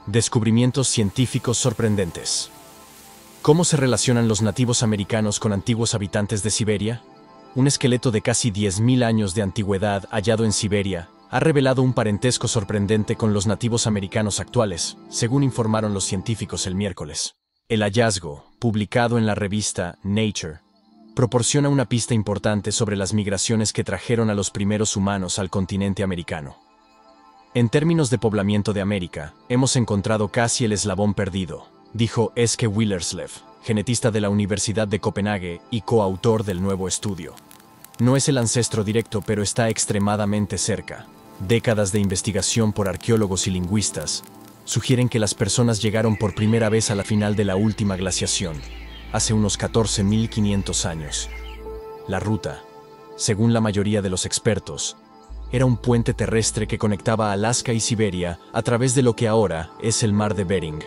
Descubrimientos científicos sorprendentes. ¿Cómo se relacionan los nativos americanos con antiguos habitantes de Siberia? Un esqueleto de casi 10.000 años de antigüedad hallado en Siberia ha revelado un parentesco sorprendente con los nativos americanos actuales, según informaron los científicos el miércoles. El hallazgo, publicado en la revista Nature, proporciona una pista importante sobre las migraciones que trajeron a los primeros humanos al continente americano. En términos de poblamiento de América, hemos encontrado casi el eslabón perdido, dijo Eske Willerslev, genetista de la Universidad de Copenhague y coautor del nuevo estudio. No es el ancestro directo, pero está extremadamente cerca. Décadas de investigación por arqueólogos y lingüistas sugieren que las personas llegaron por primera vez a la final de la última glaciación, hace unos 14.500 años. La ruta, según la mayoría de los expertos, era un puente terrestre que conectaba Alaska y Siberia a través de lo que ahora es el mar de Bering.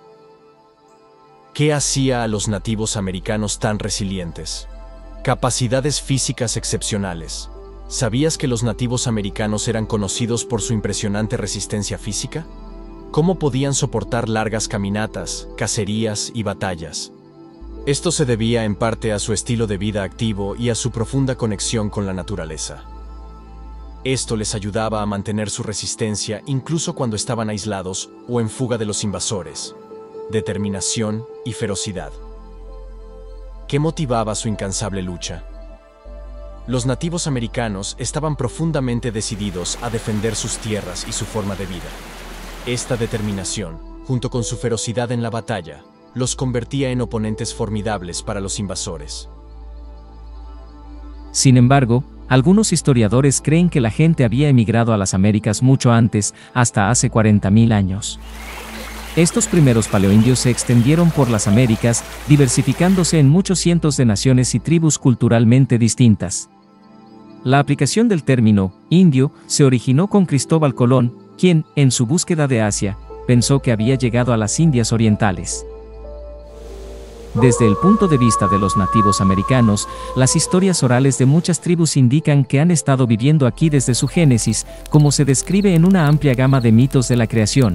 ¿Qué hacía a los nativos americanos tan resilientes? Capacidades físicas excepcionales. ¿Sabías que los nativos americanos eran conocidos por su impresionante resistencia física? ¿Cómo podían soportar largas caminatas, cacerías y batallas? Esto se debía en parte a su estilo de vida activo y a su profunda conexión con la naturaleza. Esto les ayudaba a mantener su resistencia incluso cuando estaban aislados o en fuga de los invasores. Determinación y ferocidad. ¿Qué motivaba su incansable lucha? Los nativos americanos estaban profundamente decididos a defender sus tierras y su forma de vida. Esta determinación, junto con su ferocidad en la batalla, los convertía en oponentes formidables para los invasores. Sin embargo, algunos historiadores creen que la gente había emigrado a las Américas mucho antes, hasta hace 40.000 años. Estos primeros paleoindios se extendieron por las Américas, diversificándose en muchos cientos de naciones y tribus culturalmente distintas. La aplicación del término indio se originó con Cristóbal Colón, quien, en su búsqueda de Asia, pensó que había llegado a las Indias Orientales. Desde el punto de vista de los nativos americanos, las historias orales de muchas tribus indican que han estado viviendo aquí desde su génesis, como se describe en una amplia gama de mitos de la creación.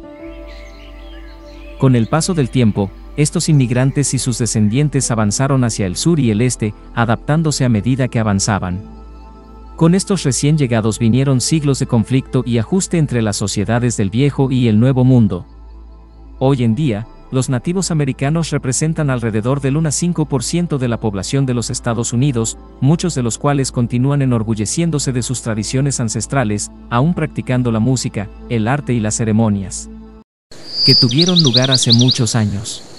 Con el paso del tiempo, estos inmigrantes y sus descendientes avanzaron hacia el sur y el este, adaptándose a medida que avanzaban. Con estos recién llegados vinieron siglos de conflicto y ajuste entre las sociedades del viejo y el nuevo mundo. Hoy en día, los nativos americanos representan alrededor del 1,5% de la población de los Estados Unidos, muchos de los cuales continúan enorgulleciéndose de sus tradiciones ancestrales, aún practicando la música, el arte y las ceremonias que tuvieron lugar hace muchos años.